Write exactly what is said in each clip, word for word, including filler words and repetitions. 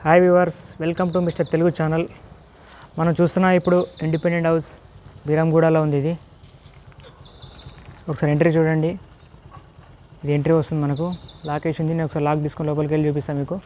Hi viewers, welcome to mister Telugu channel. మనం చూస్తున్నా ఇప్పుడు ఇండిపెండెంట్ హౌస్ బీరంగూడలో ఉంది. ఇది ఒకసారి ఎంట్రీ చూడండి. ఇది ఎంట్రీ వస్తుంది, మనకు లాక్ వేసి ఉంది. నేను ఒకసారి లాక్ తీసుకొని లోపలికి వెళ్ళి చూపిస్తాను మీకు.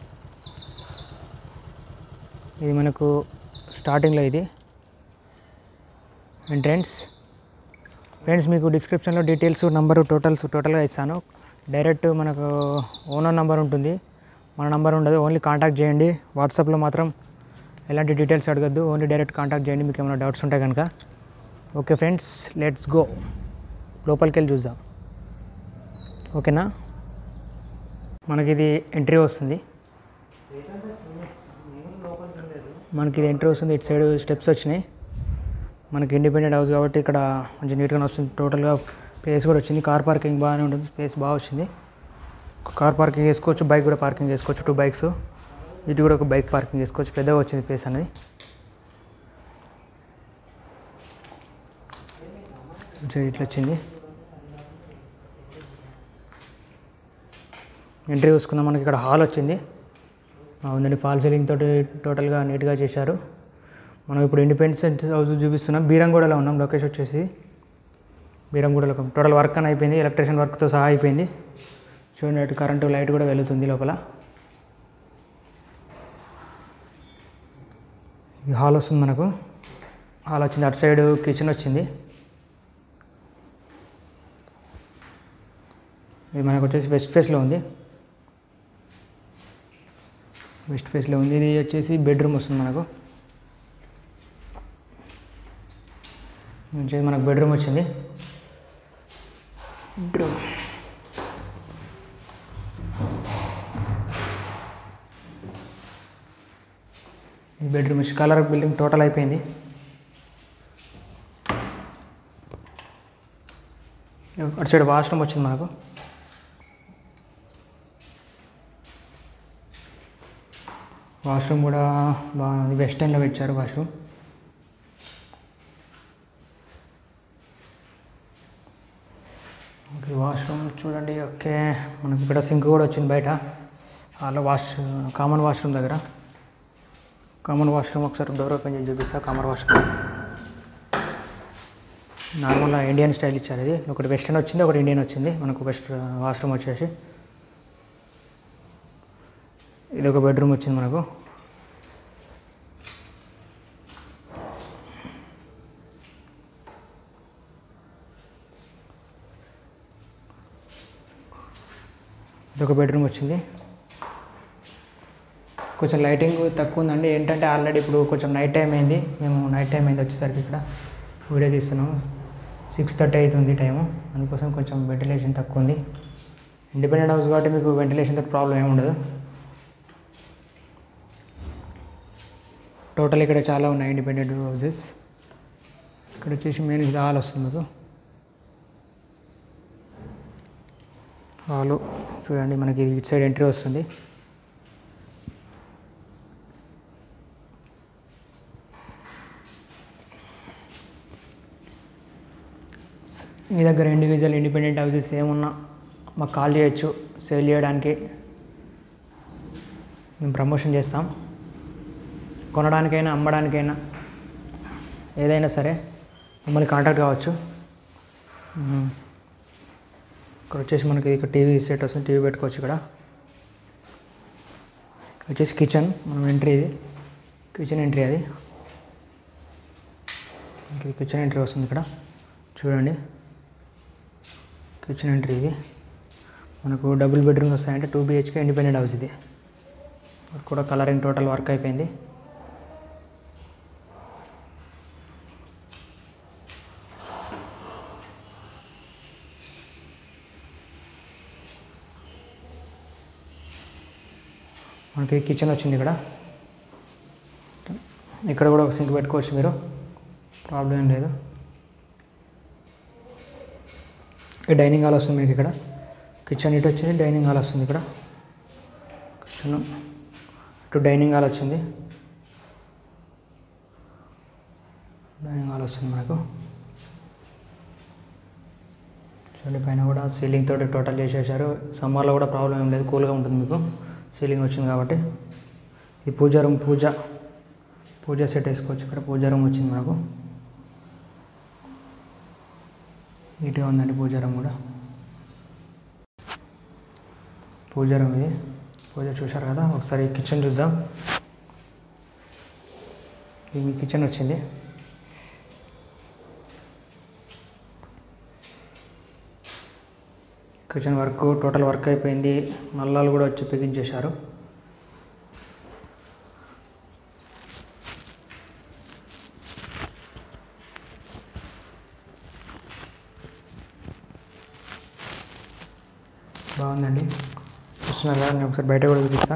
ఇది మనకు స్టార్టింగ్లో ఇది ఎంట్రెన్స్. ఫ్రెండ్స్, మీకు డిస్క్రిప్షన్లో డీటెయిల్స్, నంబరు, టోటల్స్ టోటల్గా ఇస్తాను. డైరెక్ట్ మనకు ఓనర్ నంబర్ ఉంటుంది, మన నంబర్ ఉండదు. ఓన్లీ కాంటాక్ట్ చేయండి. వాట్సాప్లో మాత్రం ఎలాంటి డీటెయిల్స్ అడగద్దు, ఓన్లీ డైరెక్ట్ కాంటాక్ట్ చేయండి మీకు ఏమైనా డౌట్స్ ఉంటాయి కనుక. Okay friends, let's go. లోపలికి వెళ్ళి చూద్దాం, ఓకేనా. మనకి ఇది ఎంట్రీ వస్తుంది. మనకి ఇది ఎంట్రీ వస్తుంది. ఇటు సైడ్ స్టెప్స్ వచ్చినాయి. మనకి ఇండిపెండెంట్ హౌస్ కాబట్టి ఇక్కడ మంచి నీట్గా వస్తుంది. టోటల్గా ప్లేస్ కూడా వచ్చింది. కార్ పార్కింగ్ బాగానే ఉంటుంది, స్పేస్ బాగా వచ్చింది. కార్ పార్కింగ్ చేసుకోవచ్చు, బైక్ కూడా పార్కింగ్ చేసుకోవచ్చు. టూ బైక్స్, ఇటు కూడా ఒక బైక్ పార్కింగ్ చేసుకోవచ్చు. పెద్దగా వచ్చింది ప్లేస్ అనేది. ఇట్లా వచ్చింది. ఎంట్రీ చూసుకున్నాం. మనకి ఇక్కడ హాల్ వచ్చింది. ఉందండి, ఫాల్ సీలింగ్ తోటి టోటల్గా నీట్గా చేశారు. మనం ఇప్పుడు ఇండిపెండెన్స్ హౌస్ చూపిస్తున్నాం. బీరంగూడలో ఉన్నాం. లొకేషన్ వచ్చేసి బీరంగూడలో. టోటల్ వర్క్ అని అయిపోయింది, ఎలక్ట్రీషియన్ వర్క్తో సహా అయిపోయింది. చూడండి, అటు కరెంటు లైట్ కూడా వెలుగుతుంది లోపల. ఇది హాల్ వస్తుంది మనకు. హాల్ వచ్చింది. అటు సైడ్ కిచెన్ వచ్చింది. ఇది మనకు వచ్చేసి వెస్ట్ ఫేస్లో ఉంది. వెస్ట్ ఫేస్లో ఉంది. ఇది వచ్చేసి బెడ్రూమ్ వస్తుంది మనకు. వచ్చేసి మనకు బెడ్రూమ్ వచ్చింది. బెడ్రూమ్ ఈ బెడ్రూమ్ వచ్చి కలర్ బిల్డింగ్ టోటల్ అయిపోయింది. అటు సైడ్ వాష్రూమ్ వచ్చింది మనకు. వాష్రూమ్ కూడా బాగుంది. వెస్టర్న్లో పెట్టారు వాష్రూమ్. ఓకే, వాష్రూమ్ చూడండి. ఓకే, మనకి ఇక్కడ సింక్ కూడా వచ్చింది బయట. అలా వాష్ కామన్ వాష్రూమ్ దగ్గర. కామన్ వాష్రూమ్ ఒకసారి డోర్ ఓపెన్ చేసి చూపిస్తా. కామన్ వాష్రూమ్ నార్మల్గా ఇండియన్ స్టైల్ ఇచ్చారు. ఇది ఒకటి వెస్టర్న్ వచ్చింది, ఒకటి ఇండియన్ వచ్చింది. మనకు వెస్ట్ వాష్రూమ్ వచ్చేసి ఇది ఒక బెడ్రూమ్ వచ్చింది మనకు. ఇది ఒక బెడ్రూమ్ వచ్చింది. కొంచెం లైటింగ్ తక్కువ ఉందండి. ఏంటంటే ఆల్రెడీ ఇప్పుడు కొంచెం నైట్ టైం అయింది. మేము నైట్ టైం అయింది వచ్చేసరికి ఇక్కడ వీడియో తీస్తున్నాము. సిక్స్ థర్టీ అవుతుంది టైము. అందుకోసం కొంచెం వెంటిలేషన్ తక్కువ ఉంది. ఇండిపెండెంట్ హౌస్ కాబట్టి మీకు వెంటిలేషన్తో ప్రాబ్లం ఏమి ఉండదు. టోటల్ ఇక్కడ చాలా ఉన్నాయి ఇండిపెండెంట్ హౌసెస్. ఇక్కడ వచ్చేసి మెయిన్ ఇది హాల్ వస్తుంది మీకు. హాలు చూడండి, మనకి ఇటు సైడ్ ఎంట్రీ వస్తుంది. మీ దగ్గర ఇండివిజువల్ ఇండిపెండెంట్ హౌసెస్ ఏమున్నా మాకు కాల్ చేయొచ్చు. సేల్ చేయడానికి మేము ప్రమోషన్ చేస్తాం. కొనడానికైనా అమ్మడానికైనా ఏదైనా సరే మమ్మల్ని కాంటాక్ట్ కావచ్చు. ఇక్కడ వచ్చేసి మనకి ఇక్కడ టీవీ సెట్ వస్తుంది, టీవీ పెట్టుకోవచ్చు. ఇక్కడ వచ్చేసి కిచెన్ మనం ఎంట్రీ. ఇది కిచెన్ ఎంట్రీ. అది ఇంక కిచెన్ ఎంట్రీ వస్తుంది ఇక్కడ చూడండి. కిచెన్ ఎంట్రీ ఇది మనకు డబుల్ బెడ్రూమ్స్ వస్తాయంటే టూ బిహెచ్కే ఇండిపెండెంట్ హౌస్. ఇది కూడా కలరింగ్ టోటల్ వర్క్ అయిపోయింది. మనకి కిచెన్ వచ్చింది. ఇక్కడ ఇక్కడ కూడా ఒక సింక్ పెట్టుకోవచ్చు మీరు, ప్రాబ్లం ఏం లేదు. డైనింగ్ హాల్ వస్తుంది మీకు. ఇక్కడ కిచెన్ ఇటు వచ్చింది, డైనింగ్ హాల్ వస్తుంది. ఇక్కడ కిచెన్ ఇటు డైనింగ్ హాల్ వచ్చింది. డైనింగ్ హాల్ వస్తుంది మనకు. చూడండి, పైన కూడా సీలింగ్ తోటి టోటల్ చేసేసారు. సమ్మర్లో కూడా ప్రాబ్లం ఏం లేదు, కూల్గా ఉంటుంది మీకు. సీలింగ్ వచ్చింది కాబట్టి ఇది పూజా రూమ్, పూజ పూజ సెట్ వేసుకోవచ్చు. ఇక్కడ పూజా రూమ్ వచ్చింది మనకు. నీట్గా ఉందండి పూజా రూమ్ కూడా. పూజా రూమ్ ఇది, పూజ చూశారు కదా. ఒకసారి కిచెన్ చూద్దాం. ఇది కిచెన్ వచ్చింది. కిచెన్ వర్క్ టోటల్ వర్క్ అయిపోయింది. నల్లాలు కూడా వచ్చి బిగించేశారు. బాగుందండి, చూస్తున్నారు కదా. నేను ఒకసారి బయట కూడా చూపిస్తా.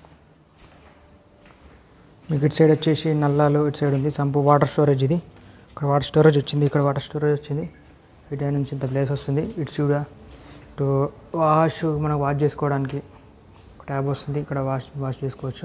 మీకు ఇటు సైడ్ వచ్చేసి నల్లాలు, ఇటు సైడ్ ఉంది సంపు. వాటర్ స్టోరేజ్ ఇది. ఇక్కడ వాటర్ స్టోరేజ్ వచ్చింది, ఇక్కడ వాటర్ స్టోరేజ్ వచ్చింది. ఇటు నుంచి ఇంత ప్లేస్ వస్తుంది. ఇటు చూడ ఇటు వాష్, మనం వాష్ చేసుకోవడానికి ట్యాబ్ వస్తుంది. ఇక్కడ వాష్ వాష్ చేసుకోవచ్చు.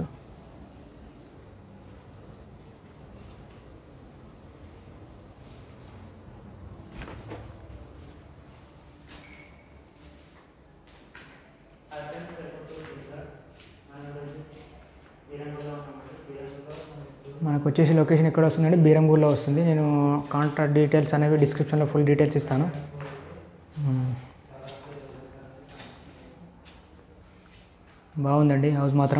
మనకు వచ్చేసి లొకేషన్ ఎక్కడ వస్తుందంటే బీరంగూర్లో వస్తుంది. నేను కాంటాక్ట్ డీటెయిల్స్ అనేవి డిస్క్రిప్షన్లో ఫుల్ డీటెయిల్స్ ఇస్తాను. బాగుందండి హౌస్ మాత్రం.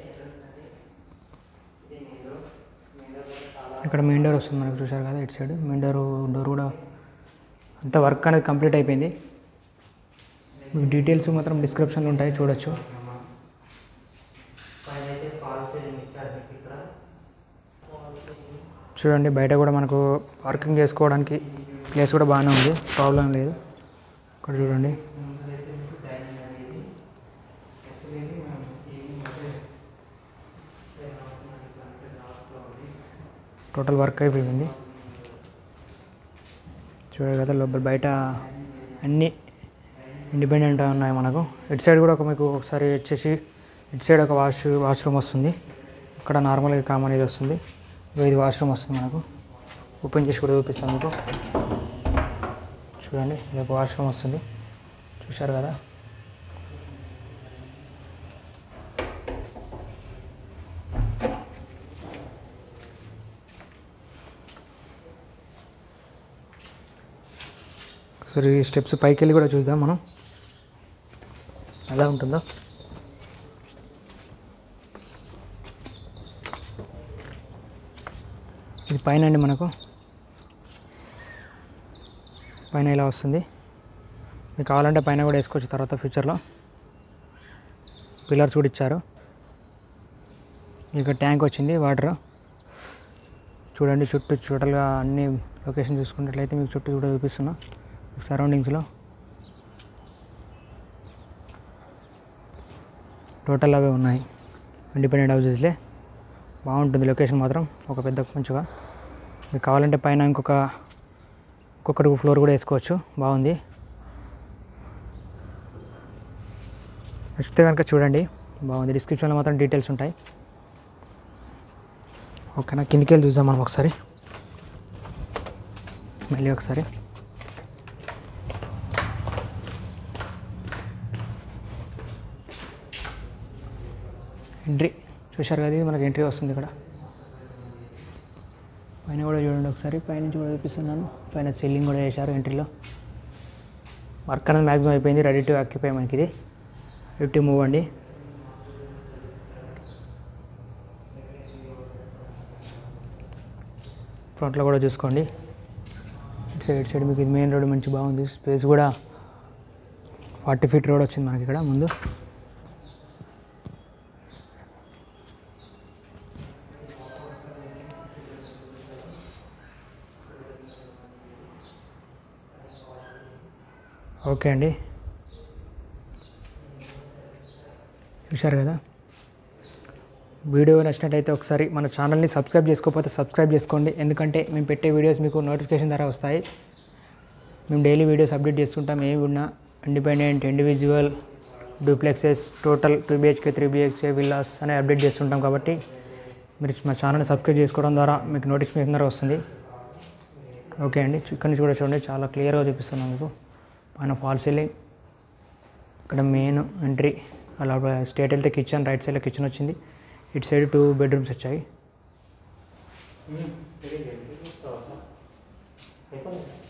ఇక్కడ మెయిన్ డోర్ వస్తుంది మనకు, చూశారు కదా. ఇటు సైడ్ మెయిన్ డోర్ డోర్ కూడా అంత వర్క్ అనేది కంప్లీట్ అయిపోయింది. మీకు డీటెయిల్స్ మాత్రం డిస్క్రిప్షన్లో ఉంటాయి, చూడొచ్చు. చూడండి బయట కూడా మనకు పార్కింగ్ చేసుకోవడానికి ప్లేస్ కూడా బాగానే ఉంది, ప్రాబ్లం లేదు. ఇక్కడ చూడండి. టోటల్ వర్క్ అయిపోయింది. చూడాలి కదా లోపల బయట అన్నీ ఇండిపెండెంట్ ఉన్నాయి మనకు. ఇటు సైడ్ కూడా ఒక మీకు ఒకసారి వచ్చేసి ఇటు సైడ్ ఒక వాష్ వాష్రూమ్ వస్తుంది. ఇక్కడ నార్మల్గా కామన్ ఇది వస్తుంది. ఇది వాష్రూమ్ వస్తుంది మనకు. ఓపెన్ చేసి కూడా చూపిస్తాను మీకు. చూడండి ఇది ఒక వాష్రూమ్ వస్తుంది, చూశారు కదా. ఒకసారి స్టెప్స్ పైకి వెళ్ళి కూడా చూద్దాం మనం ఎలా ఉంటుందో. ఇది పైన అండి మనకు, పైన ఇలా వస్తుంది. మీకు కావాలంటే పైన కూడా వేసుకోవచ్చు తర్వాత ఫ్యూచర్లో. పిల్లర్స్ కూడా ఇచ్చారు. ఇక ట్యాంక్ వచ్చింది వాటర్. చూడండి చుట్టూ టోటల్గా అన్ని లొకేషన్ చూసుకున్నట్లయితే మీకు చుట్టూ కూడా చూపిస్తున్నా సరౌండింగ్స్లో. టోటల్ అవే ఉన్నాయి ఇండిపెండెంట్ హౌసెస్లే. బాగుంటుంది లొకేషన్ మాత్రం, ఒక పెద్ద మంచిగా. మీకు కావాలంటే పైన ఇంకొక ఇంకొకటి ఫ్లోర్ కూడా వేసుకోవచ్చు, బాగుంది. నచ్చితే కనుక చూడండి, బాగుంది. డిస్క్రిప్షన్లో మాత్రం డీటెయిల్స్ ఉంటాయి. ఓకేనా, కిందికి వెళ్ళి చూద్దాం మనం ఒకసారి, మళ్ళీ ఒకసారి. ఎంట్రీ చూశారు కదా, ఇది మనకి ఎంట్రీ వస్తుంది. ఇక్కడ పైన కూడా చూడండి ఒకసారి, పైనుంచి కూడా చూపిస్తున్నాను. పైన సీలింగ్ కూడా చేశారు ఎంట్రీలో. వర్క్ అనేది మ్యాక్సిమం అయిపోయింది, రెడీ టు ఆక్యుపై మనకి. ఇది రెడీ టు మూవ్ అండి. ఫ్రంట్లో కూడా చూసుకోండి. ఇటు సైడ్ ఇటు సైడ్ మీకు ఇది మెయిన్ రోడ్ మంచి బాగుంది. స్పేస్ కూడా ఫార్టీ ఫీట్ రోడ్ వచ్చింది మనకి ఇక్కడ ముందు. ఓకే అండి, చూశారు కదా. వీడియో నచ్చినట్లయితే ఒకసారి మన ఛానల్ని సబ్స్క్రైబ్ చేసుకోకపోతే సబ్స్క్రైబ్ చేసుకోండి. ఎందుకంటే మేము పెట్టే వీడియోస్ మీకు నోటిఫికేషన్ ద్వారా వస్తాయి. మేము డైలీ వీడియోస్ అప్డేట్ చేస్తుంటాం. ఏవి ఉన్నా independent, individual, duplexes, total two BHK, three BHK villas అనే అప్డేట్ చేస్తుంటాం. కాబట్టి మీరు మా ఛానల్ని సబ్స్క్రైబ్ చేసుకోవడం ద్వారా మీకు నోటిఫికేషన్ ద్వారా వస్తుంది. ఓకే అండి, ఇక్కడ నుంచి కూడా చూడండి, చాలా క్లియర్గా చూపిస్తున్నాం మీకు. పైన ఫాల్ సీలింగ్, ఇక్కడ మెయిన్ ఎంట్రీ. అలా స్టేట్ వెళ్తే కిచెన్, రైట్ సైడ్లో కిచెన్ వచ్చింది. ఇటు సైడ్ టూ బెడ్రూమ్స్ వచ్చాయి. తెలియదు అయిపోయింది.